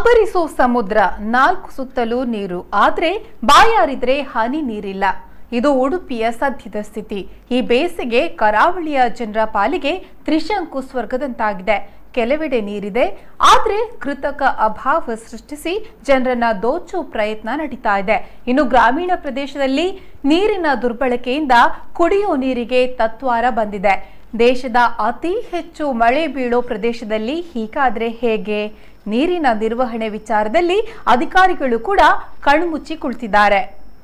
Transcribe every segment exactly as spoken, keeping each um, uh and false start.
ಅಬ್ಬರಿಸೋ ಸಮುದ್ರ, ನಾಲ್ಕು ಸುತ್ತಲೂ ನೀರು, ಆದ್ರೆ ಬಾಯಾರಿದ್ರೆ ಹನಿ ನೀರಿಲ್ಲ. ಇದು ಉಡುಪಿಯ ಸದ್ಯದ ಸ್ಥಿತಿ. ಈ ಬೇಸಿಗೆ ಕರಾವಳಿಯ ಜನರ ಪಾಲಿಗೆ ತ್ರಿಶಂಕು ಸ್ವರ್ಗದಂತಾಗಿದೆ. ಕೆಲವೆಡೆ ನೀರಿದೆ, ಆದ್ರೆ ಕೃತಕ ಅಭಾವ ಸೃಷ್ಟಿಸಿ ಜನರನ್ನ ದೋಚೋ ಪ್ರಯತ್ನ ನಡೀತಾ ಇದೆ. ಇನ್ನು ಗ್ರಾಮೀಣ ಪ್ರದೇಶದಲ್ಲಿ ನೀರಿನ ದುರ್ಬಳಕೆಯಿಂದ ಕುಡಿಯೋ ನೀರಿಗೆ ತತ್ವಾರ ಬಂದಿದೆ. ದೇಶದ ಅತಿ ಹೆಚ್ಚು ಮಳೆ ಬೀಳೋ ಪ್ರದೇಶದಲ್ಲಿ ಹೀಗಾದ್ರೆ ಹೇಗೆ? ನೀರಿನ ನಿರ್ವಹಣೆ ವಿಚಾರದಲ್ಲಿ ಅಧಿಕಾರಿಗಳು ಕೂಡ ಕಣ್ಮುಚ್ಚಿ ಕುಳಿತಿದ್ದಾರೆ.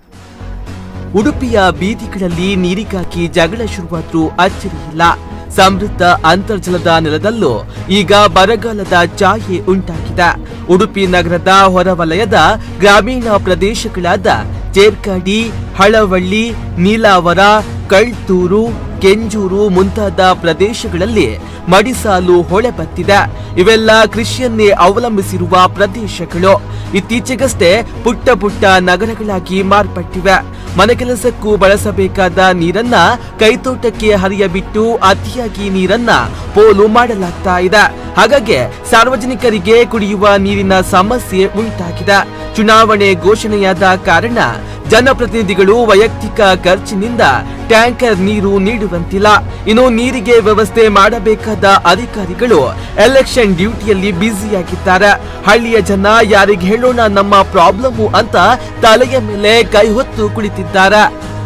ಉಡುಪಿಯ ಬೀದಿಗಳಲ್ಲಿ ನೀರಿಗಾಗಿ ಜಗಳ ಶುರುವಾದ್ರೂ ಅಚ್ಚರಿಯಿಲ್ಲ. ಸಮೃದ್ಧ ಅಂತರ್ಜಲದ ನೆಲದಲ್ಲೂ ಈಗ ಬರಗಾಲದ ಛಾಯೆ ಉಂಟಾಗಿದೆ. ಉಡುಪಿ ನಗರದ ಹೊರವಲಯದ ಗ್ರಾಮೀಣ ಪ್ರದೇಶಗಳಾದ ಚೇರ್ಕಾಡಿ, ಹಳವಳ್ಳಿ, ನೀಲಾವರ, ಕಳ್ತೂರು, ಕೆಂಜೂರು ಮುಂತಾದ ಪ್ರದೇಶಗಳಲ್ಲಿ ಮಡಿಸಾಲು ಹೊಳೆಬತ್ತಿದೆ. ಇವೆಲ್ಲ ಕೃಷಿಯನ್ನೇ ಅವಲಂಬಿಸಿರುವ ಪ್ರದೇಶಗಳು. ಇತ್ತೀಚೆಗಷ್ಟೇ ಪುಟ್ಟ ಪುಟ್ಟ ನಗರಗಳಾಗಿ ಮಾರ್ಪಟ್ಟಿವೆ. ಮನೆ ಕೆಲಸಕ್ಕೂ ಬಳಸಬೇಕಾದ ನೀರನ್ನ ಕೈತೋಟಕ್ಕೆ ಹರಿಯಬಿಟ್ಟು ಅತಿಯಾಗಿ ನೀರನ್ನ ಪೋಲು ಮಾಡಲಾಗ್ತಾ ಇದೆ. ಹಾಗಾಗಿ ಸಾರ್ವಜನಿಕರಿಗೆ ಕುಡಿಯುವ ನೀರಿನ ಸಮಸ್ಯೆ ಉಂಟಾಗಿದೆ. ಚುನಾವಣೆ ಘೋಷಣೆಯಾದ ಕಾರಣ ಜನಪ್ರತಿನಿಧಿಗಳು ವೈಯಕ್ತಿಕ ಖರ್ಚಿನಿಂದ ಟ್ಯಾಂಕರ್ ನೀರು ನೀಡುವಂತಿಲ್ಲ. ಇನ್ನು ನೀರಿಗೆ ವ್ಯವಸ್ಥೆ ಮಾಡಬೇಕಾದ ಅಧಿಕಾರಿಗಳು ಎಲೆಕ್ಷನ್ ಡ್ಯೂಟಿಯಲ್ಲಿ ಬ್ಯುಸಿಯಾಗಿದ್ದಾರೆ. ಹಳ್ಳಿಯ ಜನ ಯಾರಿಗೆ ಹೇಳೋಣ ನಮ್ಮ ಪ್ರಾಬ್ಲಮ್ ಅಂತ ತಲೆಯ ಮೇಲೆ ಕೈ ಹೊತ್ತು ಕುಳಿತಿದ್ದಾರೆ.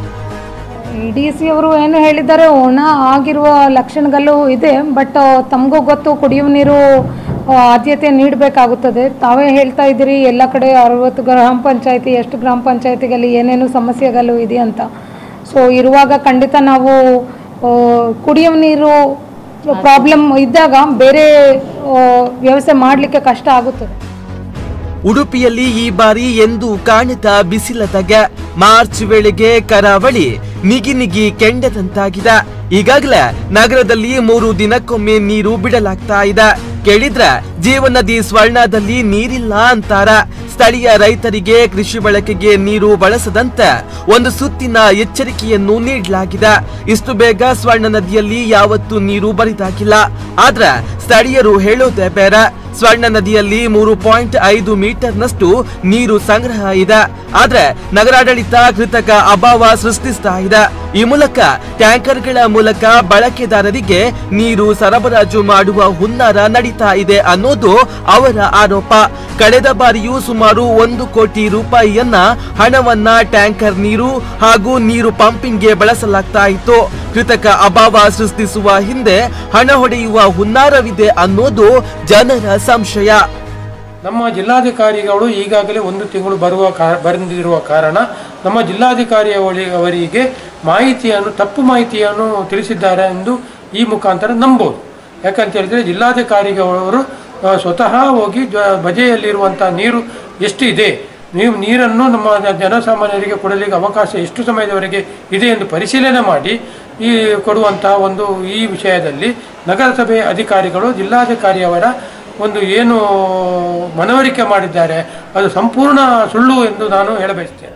ಡಿ ಸಿ ಅವರು ಏನು ಹೇಳಿದ್ದಾರೆ, ಒಣ ಆಗಿರುವ ಲಕ್ಷಣಗಳು ಇದೆ. ಬಟ್ ತಮಗೂ ಗೊತ್ತು, ಕುಡಿಯುವ ನೀರು ಆದ್ಯತೆ ನೀಡಬೇಕಾಗುತ್ತದೆ. ತಾವೇ ಹೇಳ್ತಾ ಇದ್ದೀರಿ ಎಲ್ಲ ಕಡೆ ಅರವತ್ತು ಗ್ರಾಮ ಪಂಚಾಯತಿ, ಎಷ್ಟು ಗ್ರಾಮ ಪಂಚಾಯತಿಗಳಲ್ಲಿ ಏನೇನು ಸಮಸ್ಯೆಗಳು ಇದೆ ಅಂತ. ಸೊ ಇರುವಾಗ ಖಂಡಿತ ನಾವು ಕುಡಿಯುವ ನೀರು ಪ್ರಾಬ್ಲಮ್ ಇದ್ದಾಗ ಬೇರೆ ವ್ಯವಸ್ಥೆ ಮಾಡಲಿಕ್ಕೆ ಕಷ್ಟ ಆಗುತ್ತದೆ. ಉಡುಪಿಯಲ್ಲಿ ಈ ಬಾರಿ ಎಂದು ಕಾಣದ ಬಿಸಿಲದಗೆ ಮಾರ್ಚ್ ವೇಳೆಗೆ ಕರಾವಳಿ ನಿಗಿ ನಿಗಿ ಕೆಂಡದಂತಾಗಿದೆ. ಈಗಾಗಲೇ ನಗರದಲ್ಲಿ ಮೂರು ದಿನಕ್ಕೊಮ್ಮೆ ನೀರು ಬಿಡಲಾಗ್ತಾ ಇದೆ. ಕೇಳಿದ್ರೆ ಜೀವನದಿ ಸ್ವರ್ಣದಲ್ಲಿ ನೀರಿಲ್ಲ ಅಂತಾರ. ಸ್ಥಳೀಯ ರೈತರಿಗೆ ಕೃಷಿ ಬಳಕೆಗೆ ನೀರು ಬಳಸದಂತೆ ಒಂದು ಸುತ್ತಿನ ಎಚ್ಚರಿಕೆಯನ್ನು ನೀಡಲಾಗಿದೆ. ಇಷ್ಟು ಬೇಗ ಸ್ವರ್ಣ ನದಿಯಲ್ಲಿ ಯಾವತ್ತೂ ನೀರು ಬರಿದಾಗಿಲ್ಲ. ಆದ್ರೆ ಸ್ಥಳೀಯರು ಹೇಳೋದೇ ಬೇರೆ. ಸ್ವರ್ಣ ನದಿಯಲ್ಲಿ ಮೂರು ಪಾಯಿಂಟ್ ಐದು ಮೀಟರ್ನಷ್ಟು ನೀರು ಸಂಗ್ರಹ ಇದೆ. ಆದ್ರೆ ನಗರಾಡಳಿತ ಕೃತಕ ಅಭಾವ ಸೃಷ್ಟಿಸ್ತಾ ಇದೆ. ಈ ಮೂಲಕ ಟ್ಯಾಂಕರ್ಗಳ ಮೂಲಕ ಬಳಕೆದಾರರಿಗೆ ನೀರು ಸರಬರಾಜು ಮಾಡುವ ಹುನ್ನಾರ ನಡೀತಾ ಇದೆ ಅನ್ನೋದು ಅವರ ಆರೋಪ. ಕಳೆದ ಬಾರಿಯೂ ಸುಮಾರು ಒಂದು ಕೋಟಿ ರೂಪಾಯಿಯನ್ನ ಹಣವನ್ನ ಟ್ಯಾಂಕರ್ ನೀರು ಹಾಗೂ ನೀರು ಪಂಪಿಂಗ್ಗೆ ಬಳಸಲಾಗ್ತಾ ಇತ್ತು. ಕೃತಕ ಅಭಾವ ಸೃಷ್ಟಿಸುವ ಹಿಂದೆ ಹಣ ಹೊಡೆಯುವ ಹುನ್ನಾರವಿದೆ ಅನ್ನೋದು ಜನರ ಸಂಶಯ. ನಮ್ಮ ಜಿಲ್ಲಾಧಿಕಾರಿಗಳು ಈಗಾಗಲೇ ಒಂದು ತಿಂಗಳು ಬರುವ ಬಂದಿರುವ ಕಾರಣ ನಮ್ಮ ಜಿಲ್ಲಾಧಿಕಾರಿ ಅವರಿಗೆ ಮಾಹಿತಿಯನ್ನು ತಪ್ಪು ಮಾಹಿತಿಯನ್ನು ತಿಳಿಸಿದ್ದಾರೆ ಎಂದು ಈ ಮುಖಾಂತರ ನಂಬೋದು. ಯಾಕಂತ ಹೇಳಿದರೆ ಜಿಲ್ಲಾಧಿಕಾರಿಗಳು ಸ್ವತಃ ಹೋಗಿ ಬಜೆಯಲ್ಲಿರುವಂಥ ನೀರು ಎಷ್ಟಿದೆ, ನೀವು ನೀರನ್ನು ನಮ್ಮ ಜನಸಾಮಾನ್ಯರಿಗೆ ಕೊಡಲಿಕ್ಕೆ ಅವಕಾಶ ಎಷ್ಟು ಸಮಯದವರೆಗೆ ಇದೆ ಎಂದು ಪರಿಶೀಲನೆ ಮಾಡಿ ಈ ಕೊಡುವಂತಹ ಒಂದು ಈ ವಿಷಯದಲ್ಲಿ ನಗರಸಭೆ ಅಧಿಕಾರಿಗಳು ಜಿಲ್ಲಾಧಿಕಾರಿಯವರ ಒಂದು ಏನು ಮನವರಿಕೆ ಮಾಡಿದ್ದಾರೆ ಅದು ಸಂಪೂರ್ಣ ಸುಳ್ಳು ಎಂದು ನಾನು ಹೇಳಬಯಸ್ತೇನೆ.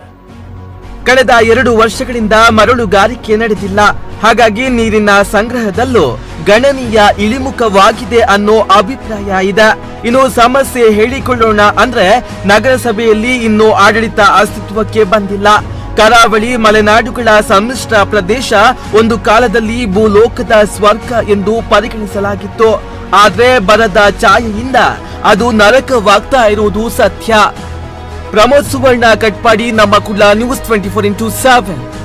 ಕಳೆದ ಎರಡು ವರ್ಷಗಳಿಂದ ಮರಳುಗಾರಿಕೆ ನಡೆದಿಲ್ಲ. ಹಾಗಾಗಿ ನೀರಿನ ಸಂಗ್ರಹದಲ್ಲೂ ಗಣನೀಯ ಇಳಿಮುಖವಾಗಿದೆ ಅನ್ನೋ ಅಭಿಪ್ರಾಯ ಇದೆ. ಇನ್ನು ಸಮಸ್ಯೆ ಹೇಳಿಕೊಳ್ಳೋಣ ಅಂದ್ರೆ ನಗರಸಭೆಯಲ್ಲಿ ಇನ್ನೂ ಆಡಳಿತ ಅಸ್ತಿತ್ವಕ್ಕೆ ಬಂದಿಲ್ಲ. ಕರಾವಳಿ ಮಲೆನಾಡುಗಳ ಸಮ್ಮಿಶ್ರ ಪ್ರದೇಶ ಒಂದು ಕಾಲದಲ್ಲಿ ಭೂಲೋಕದ ಸ್ವರ್ಗ ಎಂದು ಪರಿಗಣಿಸಲಾಗಿತ್ತು. ಆದ್ರೆ ಬರದ ಛಾಯೆಯಿಂದ ಅದು ನರಕವಾಗ್ತಾ ಇರುವುದು ಸತ್ಯ. ಪ್ರಮೋದ್ ಸುವರ್ಣ, ಕಟ್ಪಾಡಿ, ನಮ್ಮ ಕುಲ news twenty four into seven.